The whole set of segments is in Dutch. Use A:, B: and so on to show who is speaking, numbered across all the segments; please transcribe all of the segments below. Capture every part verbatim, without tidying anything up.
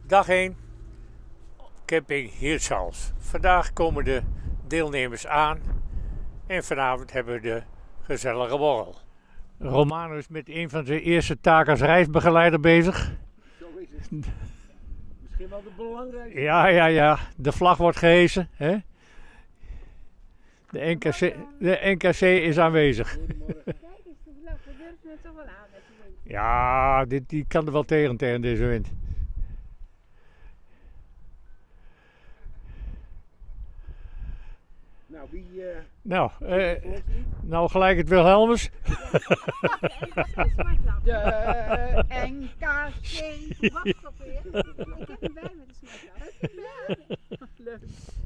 A: Dag één, camping Hirtshals. Vandaag komen de deelnemers aan en vanavond hebben we de gezellige borrel. Romano is met een van zijn eerste taken als reisbegeleider bezig.
B: Zo is het. Misschien wel de belangrijkste.
A: Ja, ja, ja. De vlag wordt gehesen. Hè? De, N K C, de N K C is aanwezig.
B: Goedemorgen.
C: Kijk eens, de vlag, we durven het toch wel aan met de wind.
A: Ja, dit, die kan er wel tegen tegen deze wind.
B: Nou, wie... Uh,
A: Nou, eh, nou gelijk het Wilhelmus.
C: De N K C. Wacht op weer. Ik heb hem bij me, de smartphone.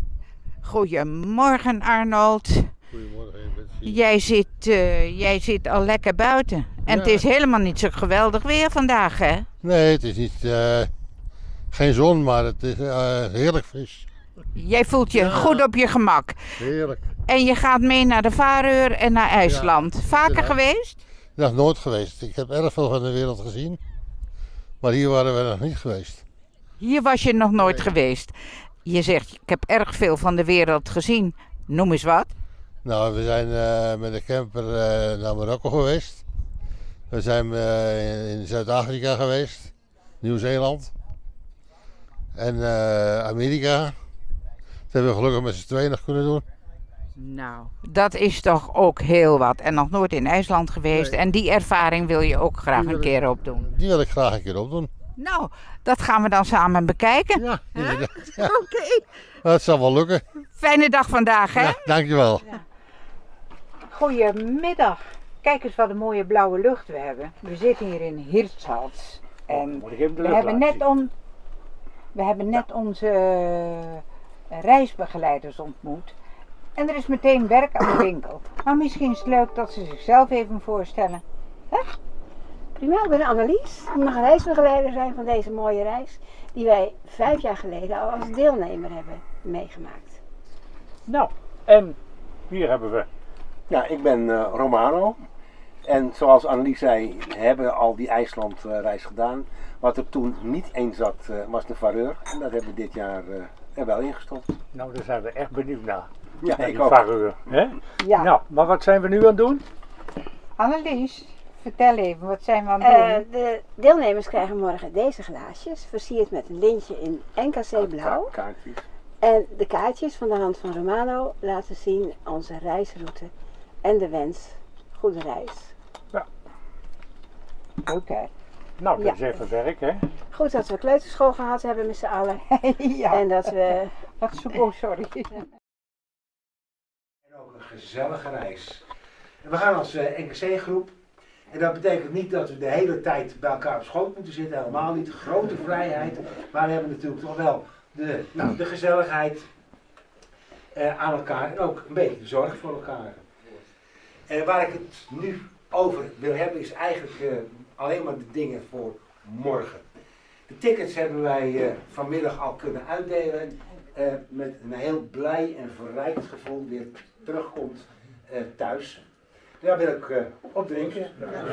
D: Goedemorgen Arnold.
B: Goedemorgen, Betsy.
D: Jij zit, uh, jij zit al lekker buiten. En
B: Ja.
D: het is helemaal niet zo geweldig weer vandaag, hè?
B: Nee, het is niet... Uh, geen zon, maar het is uh, heerlijk fris.
D: Jij voelt je
B: Ja.
D: goed op je gemak.
B: Heerlijk.
D: En je gaat mee naar de Vareur en naar IJsland. Vaker
B: inderdaad.
D: geweest?
B: Nog nooit geweest. Ik heb erg veel van de wereld gezien. Maar hier waren we nog niet geweest.
D: Hier was je nog nooit
B: Nee.
D: geweest. Je zegt, ik heb erg veel van de wereld gezien. Noem eens wat.
B: Nou, we zijn uh, met de camper uh, naar Marokko geweest. We zijn uh, in, in Zuid-Afrika geweest. Nieuw-Zeeland. En uh, Amerika. Dat hebben we gelukkig met z'n tweeën nog kunnen doen.
D: Nou, dat is toch ook heel wat. En nog nooit in IJsland geweest.
B: Nee.
D: En die ervaring wil je ook graag
B: Die
D: een
B: wil ik-
D: keer opdoen.
B: Die wil ik graag een keer opdoen.
D: Nou, dat gaan we dan samen bekijken.
B: Ja, inderdaad. Ja,
D: Oké.
B: dat zal wel lukken.
D: Fijne dag vandaag, hè?
B: Ja, dankjewel.
D: Goedemiddag. Kijk eens wat een mooie blauwe lucht we hebben. We zitten hier in Hirtshals. En
A: Moet ik even de
D: we
A: lucht
D: hebben
A: laten
D: net, on, we hebben net onze eh, reisbegeleiders ontmoet. En er is meteen werk aan de winkel. Maar misschien is het leuk dat ze zichzelf even voorstellen.
C: Prima, ik ben Annelies. Ik mag reisbegeleider zijn van deze mooie reis. Die wij vijf jaar geleden al als deelnemer hebben meegemaakt.
A: Nou, en hier hebben we.
E: Ja, ik ben eh, Romano. En zoals Annelies zei, hebben we al die IJslandreis gedaan. Wat er toen niet in zat, eh, was de Vareur. En dat hebben we dit jaar eh, er wel ingestopt.
A: Nou, daar zijn we echt benieuwd naar.
E: Ja,
A: Naar
E: ik
A: die
E: ook.
A: Vareur, hè?
D: Ja.
A: Nou, maar wat zijn we nu aan het doen?
D: Annelies, vertel even, wat zijn we aan het doen?
C: Eh, de deelnemers krijgen morgen deze glaasjes, versierd met een lintje in N K C blauw.
E: Ka- kaartjes.
C: En de kaartjes van de hand van Romano laten zien onze reisroute en de wens. Goede reis.
D: Oké.
A: Nou, dat is
C: Ja.
A: even werk, hè?
C: Goed dat we kleuterschool gehad hebben met z'n allen.
D: ja.
C: En dat we...
D: Wat zoek, oh, sorry.
F: En ook een gezellige reis. En we gaan als uh, N K C-groep. En dat betekent niet dat we de hele tijd bij elkaar op schoot moeten zitten. Helemaal niet. Grote vrijheid. Maar we hebben natuurlijk toch wel de, nou, de gezelligheid uh, aan elkaar. En ook een beetje de zorg voor elkaar. En waar ik het nu over wil hebben is eigenlijk uh, alleen maar de dingen voor morgen. De tickets hebben wij uh, vanmiddag al kunnen uitdelen. Uh, met een heel blij en verrijkt gevoel weer terugkomt uh, thuis. Daar wil ik uh, op drinken.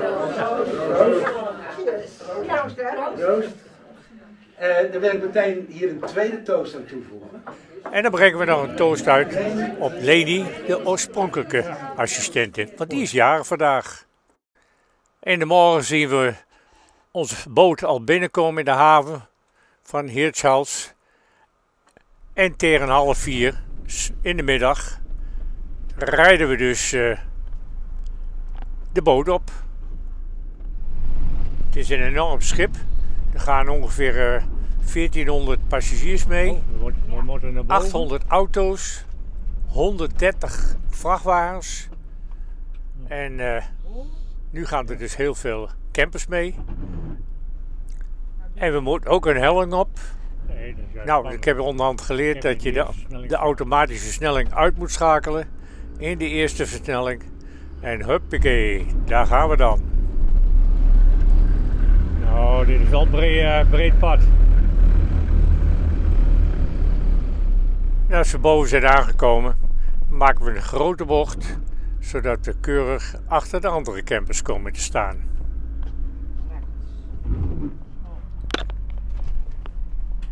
F: Proost. Uh, dan wil ik meteen hier een tweede toast aan toevoegen.
A: En dan brengen we nog een toast uit op Leni, de oorspronkelijke assistente. Want die is jarig vandaag. In de morgen zien we onze boot al binnenkomen in de haven van Hirtshals. En tegen half vier in de middag rijden we dus uh, de boot op. Het is een enorm schip. Er gaan ongeveer uh, veertienhonderd passagiers mee. achthonderd auto's, honderddertig vrachtwagens en uh, nu gaan er dus heel veel campers mee. En we moeten ook een helling op. Nou, ik heb onderhand geleerd dat je de, de automatische versnelling uit moet schakelen in de eerste versnelling. En huppakee, daar gaan we dan. Nou, dit is wel een breed, breed pad. En als we boven zijn aangekomen, maken we een grote bocht, zodat we keurig achter de andere campers komen te staan.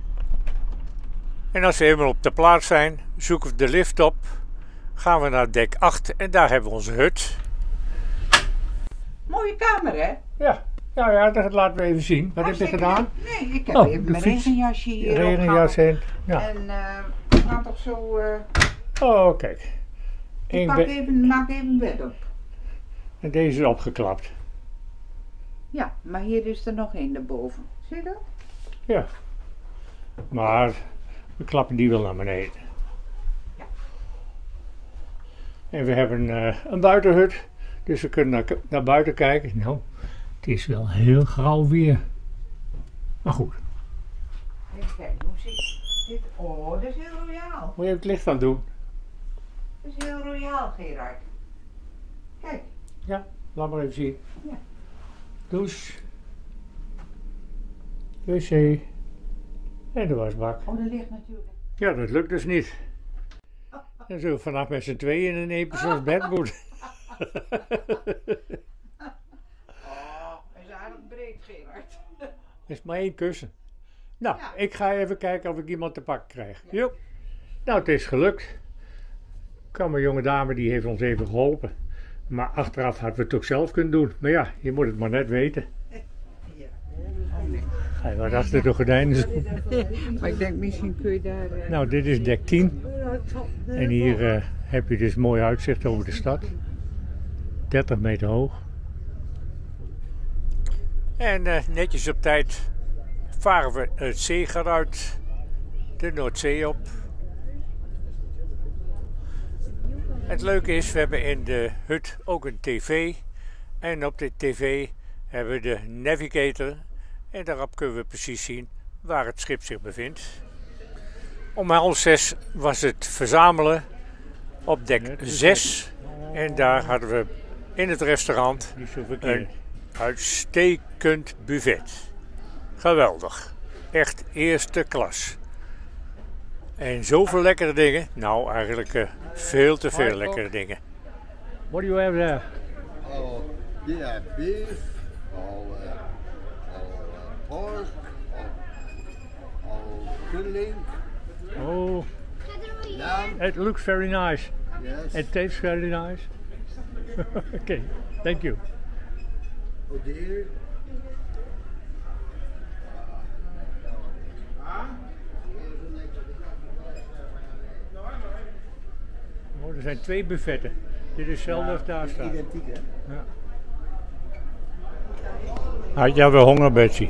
A: En als we eenmaal op de plaats zijn, zoeken we de lift op, gaan we naar dek acht en daar hebben we onze hut.
D: Mooie kamer, hè?
A: Ja, nou ja, dat laten we even zien. Wat heb je gedaan?
D: Nee, ik heb
A: Oh,
D: even
A: de
D: mijn
A: fiets.
D: regenjasje hier
A: Regenjas
D: opgehangen.
A: in. Ja.
D: En uh, we gaan toch zo... Uh,
A: Oh, kijk.
D: ik
A: Eén
D: pak
A: bed-
D: even, maak even een bed op.
A: En deze is opgeklapt.
D: Ja, maar hier is er nog één daarboven. Zie je dat?
A: Ja. Maar we klappen die wel naar beneden.
D: Ja.
A: En we hebben uh, een buitenhut. Dus we kunnen naar, naar buiten kijken. Nou, het is wel heel grauw weer. Maar goed.
D: Even kijken, hoe zit dit? Oh, dat is heel royaal.
A: Moet je het licht aan doen?
D: Dat is heel royaal, Gerard. Kijk.
A: Ja, laat maar even zien.
D: Ja.
A: Douche. Wc. En de wasbak.
D: Oh, dat ligt natuurlijk.
A: Ja, dat lukt dus niet. Dan zullen we vanaf met z'n tweeën in een eenpersoonsbed moeten.
D: Oh, dat is aardig breed, Gerard.
A: Er is maar één kussen. Nou,
D: Ja.
A: ik ga even kijken of ik iemand te pakken krijg. Jo. Nou, het is gelukt. Er kwam een jonge dame die heeft ons even geholpen. Maar achteraf hadden we het toch zelf kunnen doen. Maar ja, je moet het maar net weten.
D: Ja. Oh nee.
A: Ga je wat achter de gordijnen zoeken.
D: Maar ik denk, misschien kun je daar... Uh...
A: Nou, dit is dek tien. En hier uh, heb je dus mooi uitzicht over de stad. dertig meter hoog. En uh, netjes op tijd varen we het zeegeruit de Noordzee op. Het leuke is, we hebben in de hut ook een tv. En op de tv hebben we de navigator. En daarop kunnen we precies zien waar het schip zich bevindt. Om half zes was het verzamelen op dek zes. En daar hadden we in het restaurant een uitstekend buffet. Geweldig. Echt eerste klas. En zoveel lekkere dingen. Nou, eigenlijk uh, veel te veel lekkere dingen. What do you have there?
G: Oh, yeah, beef, or, uh, or uh, pork, or, or filling,
A: Oh,
G: lamb,
A: it looks very nice.
G: yes,
A: It tastes very nice. Okay, thank you.
G: oh dear.
A: Oh, er zijn twee buffetten. Dit is hetzelfde als daar staat.
F: Identiek, hè?
A: Ja. Had jij wel honger, Betsy?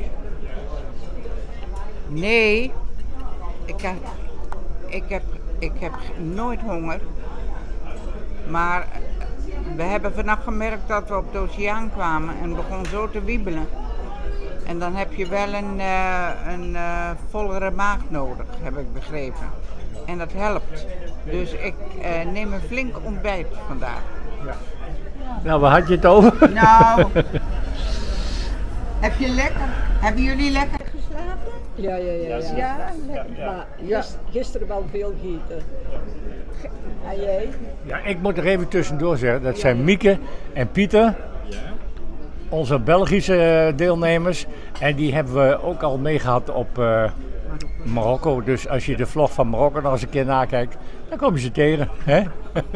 D: Nee, ik heb, ik, heb, ik heb nooit honger. Maar we hebben vannacht gemerkt dat we op de oceaan kwamen en het begon zo te wiebelen. En dan heb je wel een, uh, een uh, vollere maag nodig, heb ik begrepen. En dat helpt. Dus ik uh, neem een flink ontbijt vandaag.
A: Nou, waar had je het over?
D: Nou, heb je lekker? Hebben jullie lekker geslapen?
H: Ja, ja, ja. ja.
D: Ja, lekker.
H: Maar gis- gisteren wel veel gegeten. En jij?
A: Ja, ik moet er even tussendoor zeggen. Dat zijn Mieke en Pieter. Onze Belgische deelnemers. En die hebben we ook al meegehad op uh, Marokko. Dus als je de vlog van Marokko nog eens een keer nakijkt, dan kom je ze tegen. Hè?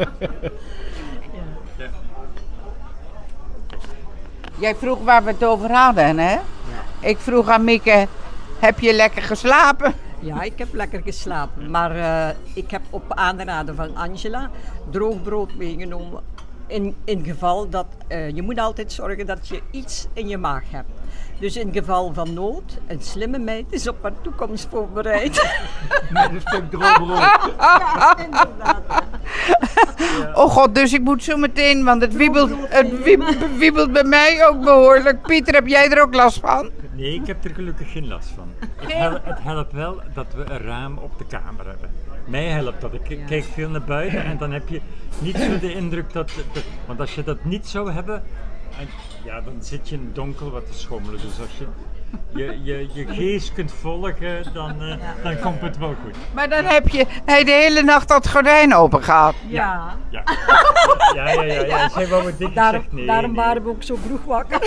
D: Jij vroeg waar we het over hadden, hè? Ja. Ik vroeg aan Mieke, heb je lekker geslapen?
H: Ja, ik heb lekker geslapen. Maar uh, ik heb op aanraden van Angela droog brood meegenomen. In, in geval dat uh, je moet altijd zorgen dat je iets in je maag hebt. Dus in geval van nood, een slimme meid is op haar toekomst voorbereid.
A: Met een stuk droog brood.
H: Ja, inderdaad.
D: Ja. Oh god, dus ik moet zo meteen, want het wiebelt, het wiebelt, wiebelt bij mij ook behoorlijk. Pieter, heb jij er ook last van?
I: Nee, ik heb er gelukkig geen last van. Het, hel- het helpt wel dat we een raam op de kamer hebben. Mij helpt dat. Ik kijk veel naar buiten en dan heb je niet zo de indruk dat... dat want als je dat niet zou hebben, en, ja, dan zit je in het donker wat te schommelen. Dus als je je, je, je geest kunt volgen, dan, uh, dan komt het wel goed.
D: Maar dan heb je hij de hele nacht dat gordijn open gehad.
H: Ja.
I: Ja, ja, ja. ja, ja. Zijn wel wat dik
H: Daarom,
I: gezegd. Nee,
H: daarom
I: nee.
H: waren we ook zo vroeg wakker.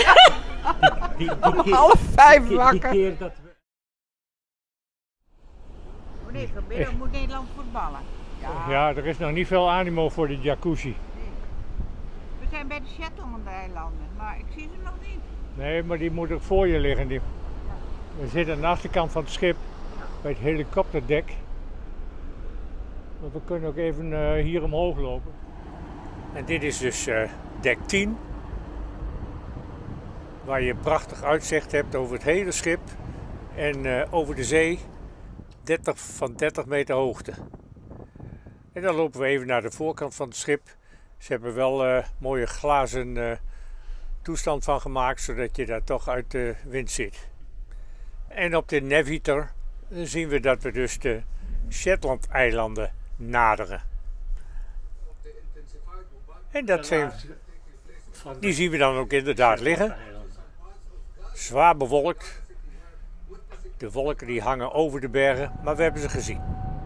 I: Die, die, die
D: Om
I: keer-
D: half vijf
I: die, die
D: wakker.
I: keer dat we...
D: Nee, vanmiddag moet Nederland voetballen. Ja.
A: Ja, er is nog niet veel animo voor de jacuzzi.
D: Nee. We zijn bij de Shetland-eilanden, maar ik zie ze nog niet.
A: Nee, maar die moet ook voor je liggen. Die... We zitten aan de achterkant van het schip, bij het helikopterdek. Maar we kunnen ook even uh, hier omhoog lopen. En dit is dus uh, dek tien. Waar je prachtig uitzicht hebt over het hele schip. En uh, over de zee, dertig, van dertig meter hoogte. En dan lopen we even naar de voorkant van het schip. Ze hebben wel uh, mooie glazen uh, toestand van gemaakt, zodat je daar toch uit de wind zit. En op de Navigator zien we dat we dus de Shetland-eilanden naderen. En dat zijn, die zien we dan ook inderdaad liggen. Zwaar bewolkt. De wolken die hangen over de bergen, maar we hebben ze gezien.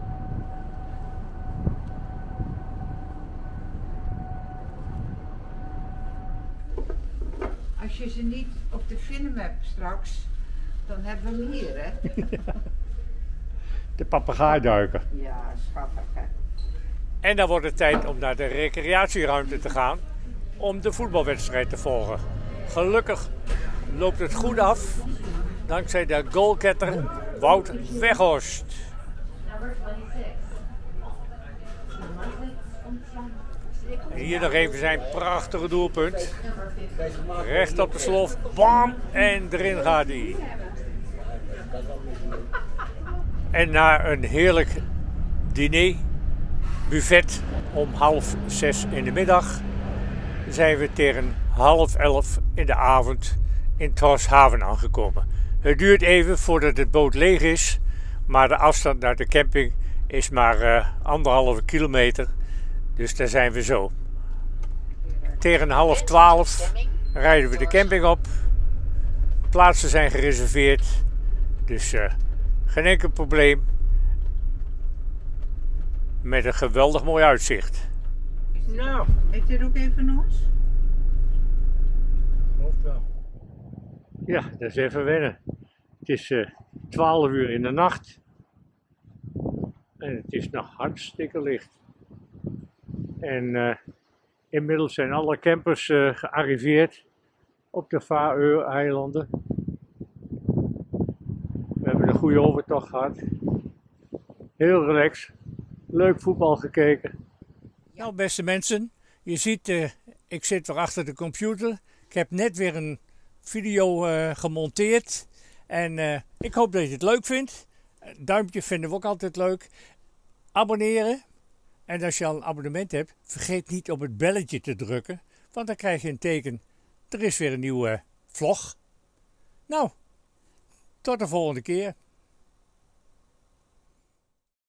D: Als je ze niet op de film hebt straks, dan hebben we hem hier, hè?
A: De papegaaiduiker.
D: Ja, schattig, hè?
A: En dan wordt het tijd om naar de recreatieruimte te gaan om de voetbalwedstrijd te volgen. Gelukkig loopt het goed af, dankzij de goalgetter Wout Weghorst. En hier nog even zijn prachtige doelpunt. Recht op de slof, bam, en erin gaat hij. En na een heerlijk diner, buffet om half zes in de middag, zijn we tegen half elf in de avond in Tórshavn aangekomen. Het duurt even voordat het boot leeg is, maar de afstand naar de camping is maar uh, anderhalve kilometer, dus daar zijn we zo. Tegen half twaalf rijden we de camping op. Plaatsen zijn gereserveerd, dus uh, geen enkel probleem. Met een geweldig mooi uitzicht.
D: Nou, is dit ook even ons?
A: Ja, dat is even wennen. Het is uh, twaalf uur in de nacht. En het is nog hartstikke licht. En uh, inmiddels zijn alle campers uh, gearriveerd op de Faroe-eilanden. We hebben een goede overtocht gehad. Heel relaxed. Leuk voetbal gekeken. Nou, beste mensen, je ziet, uh, ik zit weer achter de computer. Ik heb net weer een video uh, gemonteerd. En uh, ik hoop dat je het leuk vindt. Duimpje vinden we ook altijd leuk. Abonneren. En als je al een abonnement hebt, vergeet niet op het belletje te drukken. Want dan krijg je een teken. Er is weer een nieuwe vlog. Nou, tot de volgende keer.